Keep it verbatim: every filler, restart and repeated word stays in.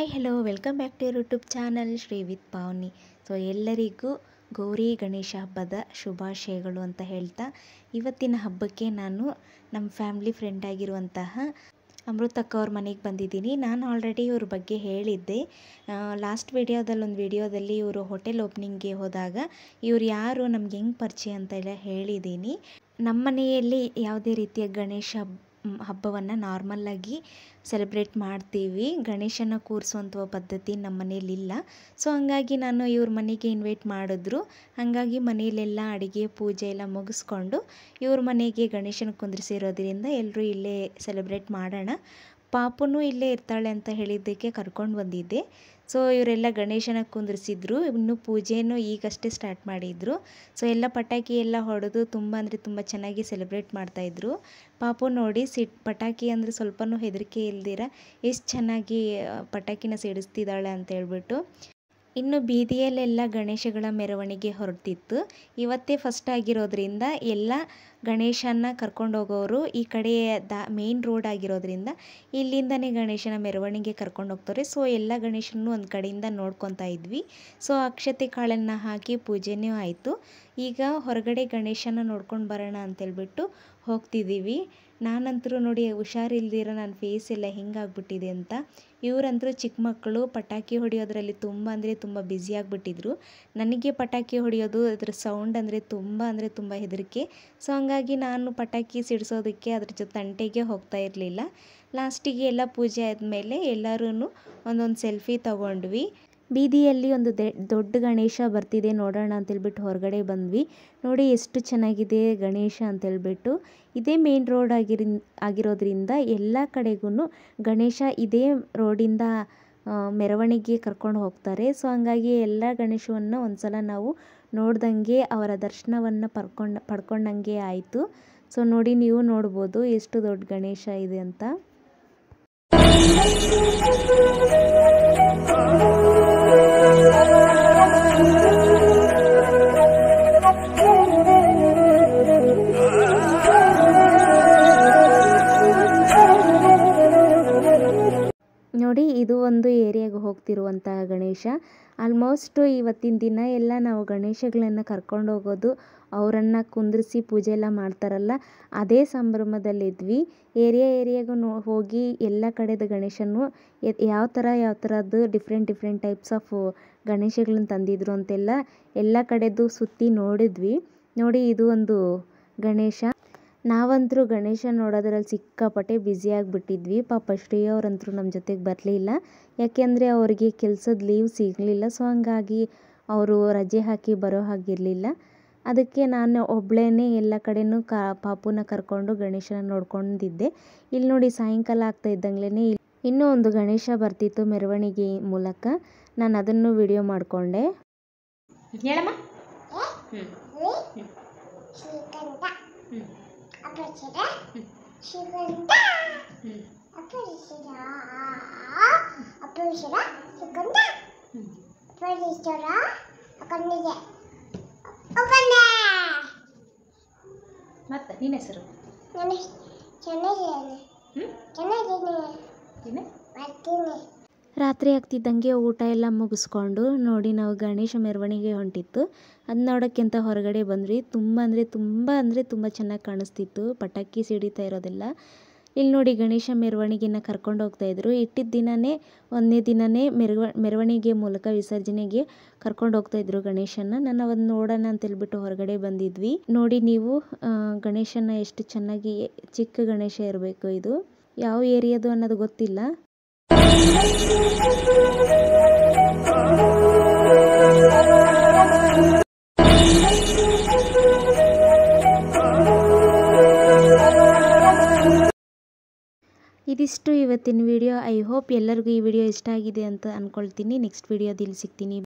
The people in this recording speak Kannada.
Hi hello welcome back to YouTube channel Shri with Pavani. So ಎಲ್ಲರಿಗೂ ಗೌರಿ ಗಣೇಶ ಹಬ್ಬದ ಶುಭಾಶಯಗಳು ಅಂತ ಹೇಳ್ತಾ, ಇವತ್ತಿನ ಹಬ್ಬಕ್ಕೆ ನಾನು ನಮ್ಮ ಫ್ಯಾಮ್ಲಿ ಫ್ರೆಂಡ್ ಆಗಿರುವಂತಹ ಅಮೃತಕ್ಕ ಅವ್ರ ಮನೆಗೆ ಬಂದಿದ್ದೀನಿ. ನಾನು ಆಲ್ರೆಡಿ ಇವ್ರ ಬಗ್ಗೆ ಹೇಳಿದ್ದೆ. ಲಾಸ್ಟ್ ವಿಡಿಯೋದಲ್ಲಿ ಒಂದು ವಿಡಿಯೋದಲ್ಲಿ ಇವರು ಹೋಟೆಲ್ ಓಪನಿಂಗ್ಗೆ ಹೋದಾಗ ಇವ್ರು ಯಾರು, ನಮ್ಗೆ ಹೆಂಗೆ ಪರಿಚಯ ಅಂತೆಲ್ಲ ಹೇಳಿದ್ದೀನಿ. ನಮ್ಮ ಮನೆಯಲ್ಲಿ ಯಾವುದೇ ರೀತಿಯ ಗಣೇಶ ಹಬ್ಬವನ್ನು ನಾರ್ಮಲ್ಲಾಗಿ ಸೆಲೆಬ್ರೇಟ್ ಮಾಡ್ತೀವಿ. ಗಣೇಶನ ಕೂರಿಸುವಂಥ ಪದ್ಧತಿ ನಮ್ಮ ಮನೇಲಿಲ್ಲ. ಸೊ ಹಂಗಾಗಿ ನಾನು ಇವ್ರ ಮನೆಗೆ ಇನ್ವೈಟ್ ಮಾಡಿದ್ರು. ಹಾಗಾಗಿ ಮನೆಯಲ್ಲೆಲ್ಲ ಅಡುಗೆ ಪೂಜೆ ಎಲ್ಲ ಮುಗಿಸ್ಕೊಂಡು ಇವ್ರ ಮನೆಗೆ ಗಣೇಶನ ಕುಂದ್ರಿಸಿರೋದ್ರಿಂದ ಎಲ್ಲರೂ ಇಲ್ಲೇ ಸೆಲೆಬ್ರೇಟ್ ಮಾಡೋಣ, ಪಾಪುನೂ ಇಲ್ಲೇ ಇರ್ತಾಳೆ ಅಂತ ಹೇಳಿದ್ದಕ್ಕೆ ಕರ್ಕೊಂಡು ಬಂದಿದ್ದೆ. ಸೊ ಇವರೆಲ್ಲ ಗಣೇಶನ ಕುಂದ್ರಿಸಿದ್ರು. ಇನ್ನು ಪೂಜೆನೂ ಈಗಷ್ಟೇ ಸ್ಟಾರ್ಟ್ ಮಾಡಿದರು. ಸೊ ಎಲ್ಲ ಪಟಾಕಿ ಎಲ್ಲ ಹೊಡೆದು ತುಂಬ ಅಂದರೆ ತುಂಬ ಚೆನ್ನಾಗಿ ಸೆಲೆಬ್ರೇಟ್ ಮಾಡ್ತಾಯಿದ್ರು. ಪಾಪು ನೋಡಿ ಸಿಟ್ ಪಟಾಕಿ ಅಂದರೆ ಸ್ವಲ್ಪನೂ ಹೆದರಿಕೆ ಇಲ್ದಿರ ಎಷ್ಟು ಚೆನ್ನಾಗಿ ಪಟಾಕಿನ ಸಿಡಿಸ್ತಿದ್ದಾಳೆ ಅಂತ ಹೇಳ್ಬಿಟ್ಟು. ಇನ್ನು ಬೀದಿಯಲ್ಲೆಲ್ಲ ಗಣೇಶಗಳ ಮೆರವಣಿಗೆ ಹೊರಟಿತ್ತು. ಇವತ್ತೇ ಫಸ್ಟ್ ಆಗಿರೋದ್ರಿಂದ ಎಲ್ಲ ಗಣೇಶನ ಕರ್ಕೊಂಡು ಹೋಗೋರು ಈ ಕಡೆ ದಾ ಮೇನ್ ರೋಡ್ ಆಗಿರೋದ್ರಿಂದ ಇಲ್ಲಿಂದನೇ ಗಣೇಶನ ಮೆರವಣಿಗೆ ಕರ್ಕೊಂಡು ಹೋಗ್ತಾರೆ. ಸೊ ಎಲ್ಲ ಗಣೇಶನೂ ಒಂದು ಕಡೆಯಿಂದ ನೋಡ್ಕೊತಾ ಇದ್ವಿ. ಸೊ ಅಕ್ಷತೆ ಕಾಳನ್ನು ಹಾಕಿ ಪೂಜೆನೂ ಆಯಿತು. ಈಗ ಹೊರಗಡೆ ಗಣೇಶನ ನೋಡ್ಕೊಂಡು ಬರೋಣ ಅಂತೇಳ್ಬಿಟ್ಟು ಹೋಗ್ತಿದ್ದೀವಿ. ನಾನಂತರೂ ನೋಡಿ ಹುಷಾರಿಲ್ದಿರೋ ನನ್ನ ಫೇಸ್ ಎಲ್ಲ ಹೆಂಗಾಗ್ಬಿಟ್ಟಿದೆ ಅಂತ. ಇವರಂತರೂ ಚಿಕ್ಕ ಮಕ್ಕಳು ಪಟಾಕಿ ಹೊಡೆಯೋದ್ರಲ್ಲಿ ತುಂಬ ಅಂದರೆ ತುಂಬ ಬ್ಯುಸಿಯಾಗಿಬಿಟ್ಟಿದ್ರು. ನನಗೆ ಪಟಾಕಿ ಹೊಡೆಯೋದು ಅದ್ರ ಸೌಂಡ್ ಅಂದರೆ ತುಂಬ ಅಂದರೆ ತುಂಬ ಹೆದರಿಕೆ. ಸೊ ಹಂಗಾಗಿ ನಾನು ಪಟಾಕಿ ಸಿಡಿಸೋದಕ್ಕೆ ಅದ್ರ ಜೊತೆ ತಂಟೆಗೆ ಹೋಗ್ತಾ ಇರಲಿಲ್ಲ. ಲಾಸ್ಟಿಗೆ ಎಲ್ಲ ಪೂಜೆ ಆದಮೇಲೆ ಎಲ್ಲರೂ ಒಂದೊಂದು ಸೆಲ್ಫಿ ತಗೊಂಡ್ವಿ. ಬೀದಿಯಲ್ಲಿ ಒಂದು ದೊಡ್ಡ ಗಣೇಶ ಬರ್ತಿದೆ ನೋಡೋಣ ಅಂತೇಳ್ಬಿಟ್ಟು ಹೊರಗಡೆ ಬಂದ್ವಿ. ನೋಡಿ ಎಷ್ಟು ಚೆನ್ನಾಗಿದೆ ಗಣೇಶ ಅಂತೇಳ್ಬಿಟ್ಟು. ಇದೇ ಮೇನ್ ರೋಡ್ ಆಗಿರಿ ಆಗಿರೋದ್ರಿಂದ ಎಲ್ಲ ಕಡೆಗೂ ಗಣೇಶ ಇದೇ ರೋಡಿಂದ ಮೆರವಣಿಗೆ ಕರ್ಕೊಂಡು ಹೋಗ್ತಾರೆ. ಸೊ ಹಂಗಾಗಿ ಎಲ್ಲ ಗಣೇಶವನ್ನು ಒಂದು ಸಲ ನಾವು ನೋಡ್ದಂಗೆ ಅವರ ದರ್ಶನವನ್ನು ಪಡ್ಕೊಂಡು ಪಡ್ಕೊಂಡಂಗೆ ಆಯಿತು. ಸೊ ನೋಡಿ ನೀವು ನೋಡ್ಬೋದು ಎಷ್ಟು ದೊಡ್ಡ ಗಣೇಶ ಇದೆ ಅಂತ. ನೋಡಿ ಇದು ಒಂದು ಏರಿಯಾಗೆ ಹೋಗ್ತಿರುವಂತಹ ಗಣೇಶ. ಆಲ್ಮೋಸ್ಟು ಇವತ್ತಿನ ದಿನ ಎಲ್ಲ ನಾವು ಗಣೇಶಗಳನ್ನು ಕರ್ಕೊಂಡು ಹೋಗೋದು, ಅವರನ್ನು ಕುಂದ್ರಿಸಿ ಪೂಜೆ ಎಲ್ಲ ಮಾಡ್ತಾರಲ್ಲ ಅದೇ ಸಂಭ್ರಮದಲ್ಲಿದ್ವಿ. ಏರಿಯಾ ಏರಿಯಾಗೂ ನೋ ಹೋಗಿ ಎಲ್ಲ ಕಡೆದ ಗಣೇಶನು ಯಾವ ಥರ ಯಾವ ಥರದ್ದು ಡಿಫ್ರೆಂಟ್ ಡಿಫ್ರೆಂಟ್ ಟೈಪ್ಸ್ ಆಫ್ ಗಣೇಶಗಳನ್ನ ತಂದಿದ್ರು ಅಂತೆಲ್ಲ ಎಲ್ಲ ಕಡೆದು ಸುತ್ತಿ ನೋಡಿದ್ವಿ. ನೋಡಿ ಇದು ಒಂದು ಗಣೇಶ. ನಾವಂತರೂ ಗಣೇಶ ನೋಡೋದ್ರಲ್ಲಿ ಸಿಕ್ಕಾಪಟ್ಟೆ ಬ್ಯುಸಿಯಾಗಿಬಿಟ್ಟಿದ್ವಿ. ಪಾಪ ಶ್ರೀ ಅವರಂತರೂ ನಮ್ಮ ಜೊತೆಗೆ ಬರಲಿಲ್ಲ, ಯಾಕೆಂದರೆ ಅವರಿಗೆ ಕೆಲಸದ ಲೀವ್ ಸಿಗಲಿಲ್ಲ. ಸೊ ಹಂಗಾಗಿ ಅವರು ರಜೆ ಹಾಕಿ ಬರೋ ಹಾಗಿರಲಿಲ್ಲ. ಅದಕ್ಕೆ ನಾನು ಒಬ್ಬಳೇ ಎಲ್ಲ ಕಡೆನೂ ಕಾ ಪಾಪುನ ಕರ್ಕೊಂಡು ಗಣೇಶನ ನೋಡ್ಕೊಂಡಿದ್ದೆ. ಇಲ್ಲಿ ನೋಡಿ ಸಾಯಂಕಾಲ ಆಗ್ತಾ ಇದ್ದಂಗ್ಲೇ ಇನ್ನೂ ಒಂದು ಗಣೇಶ ಬರ್ತಿತ್ತು ಮೆರವಣಿಗೆ ಮೂಲಕ. ನಾನು ಅದನ್ನು ವಿಡಿಯೋ ಮಾಡಿಕೊಂಡೆ. ಹೇಳಮ್ಮ. ಮತ್ತೆ ನಿನ್ನ ಹೆಸರು? ರಾತ್ರಿ ಆಗ್ತಿದ್ದಂಗೆ ಊಟ ಎಲ್ಲ ಮುಗಿಸ್ಕೊಂಡು ನೋಡಿ ನಾವು ಗಣೇಶ ಮೆರವಣಿಗೆ ಹೊಂಟಿತ್ತು. ಅದು ನೋಡೋಕ್ಕಿಂತ ಹೊರಗಡೆ ಬಂದ್ವಿ. ತುಂಬ ಅಂದರೆ ತುಂಬ ಅಂದರೆ ತುಂಬ ಚೆನ್ನಾಗಿ ಕಾಣಿಸ್ತಿತ್ತು ಪಟಾಕಿ ಸಿಡಿತಾ ಇರೋದೆಲ್ಲ. ಇಲ್ಲಿ ನೋಡಿ ಗಣೇಶ ಮೆರವಣಿಗೆನ ಕರ್ಕೊಂಡು ಹೋಗ್ತಾಯಿದ್ರು. ಇಟ್ಟಿದ್ದ ದಿನವೇ ಒಂದನೇ ದಿನವೇ ಮೆರವ ಮೆರವಣಿಗೆ ಮೂಲಕ ವಿಸರ್ಜನೆಗೆ ಕರ್ಕೊಂಡು ಹೋಗ್ತಾಯಿದ್ರು ಗಣೇಶನ. ನಾನು ಅವನ್ನ ನೋಡೋಣ ಅಂತೇಳ್ಬಿಟ್ಟು ಹೊರಗಡೆ ಬಂದಿದ್ವಿ. ನೋಡಿ ನೀವು ಗಣೇಶನ ಎಷ್ಟು ಚೆನ್ನಾಗಿ, ಚಿಕ್ಕ ಗಣೇಶ ಇರಬೇಕು. ಇದು ಯಾವ ಏರಿಯಾದು ಅನ್ನೋದು ಗೊತ್ತಿಲ್ಲ. ಇದಿಷ್ಟು ಇವತ್ತಿನ ವಿಡಿಯೋ. ಐ ಹೋಪ್ ಎಲ್ಲರಿಗೂ ಈ ವಿಡಿಯೋ ಇಷ್ಟ ಆಗಿದೆ ಅಂತ ಅಂದ್ಕೊಳ್ತೀನಿ. ನೆಕ್ಸ್ಟ್ ವಿಡಿಯೋದಲ್ಲಿ ಸಿಗ್ತೀನಿ.